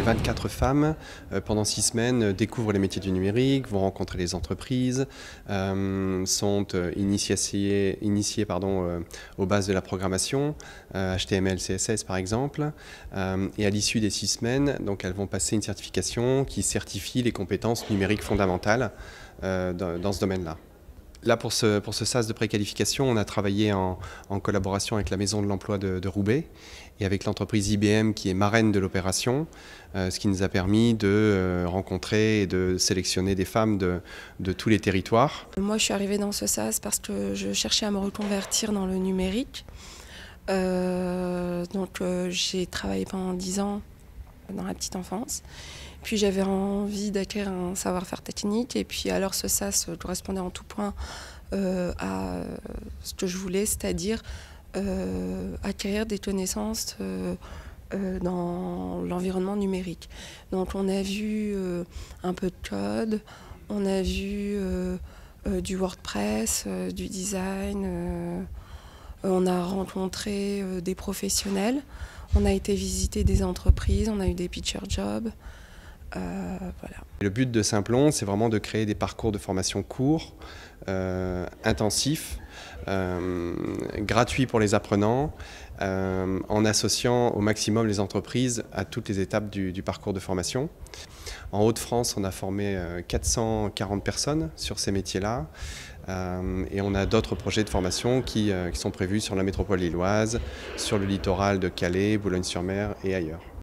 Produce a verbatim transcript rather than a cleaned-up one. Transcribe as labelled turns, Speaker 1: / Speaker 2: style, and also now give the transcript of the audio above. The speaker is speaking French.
Speaker 1: vingt-quatre femmes, euh, pendant six semaines, euh, découvrent les métiers du numérique, vont rencontrer les entreprises, euh, sont euh, initiées, initiées pardon, euh, aux bases de la programmation, euh, H T M L, C S S par exemple. Euh, et à l'issue des six semaines, donc, elles vont passer une certification qui certifie les compétences numériques fondamentales euh, dans, dans ce domaine-là. Là, pour ce, pour ce sas de préqualification, on a travaillé en, en collaboration avec la Maison de l'Emploi de, de Roubaix et avec l'entreprise I B M qui est marraine de l'opération, euh, ce qui nous a permis de euh, rencontrer et de sélectionner des femmes de, de tous les territoires.
Speaker 2: Moi, je suis arrivée dans ce sas parce que je cherchais à me reconvertir dans le numérique. Euh, donc, euh, j'ai travaillé pendant dix ans dans la petite enfance. Puis j'avais envie d'acquérir un savoir-faire technique et puis alors ce sas correspondait en tout point euh, à ce que je voulais, c'est-à-dire euh, acquérir des connaissances euh, euh, dans l'environnement numérique. Donc on a vu euh, un peu de code, on a vu euh, euh, du WordPress, euh, du design, euh, on a rencontré euh, des professionnels, on a été visiter des entreprises, on a eu des pitcher jobs. Euh, voilà.
Speaker 1: Le but de Simplon, c'est vraiment de créer des parcours de formation courts, euh, intensifs, euh, gratuits pour les apprenants, euh, en associant au maximum les entreprises à toutes les étapes du, du parcours de formation. En Hauts-de-France, on a formé euh, quatre cent quarante personnes sur ces métiers-là euh, et on a d'autres projets de formation qui, euh, qui sont prévus sur la métropole lilloise, sur le littoral de Calais, Boulogne-sur-Mer et ailleurs.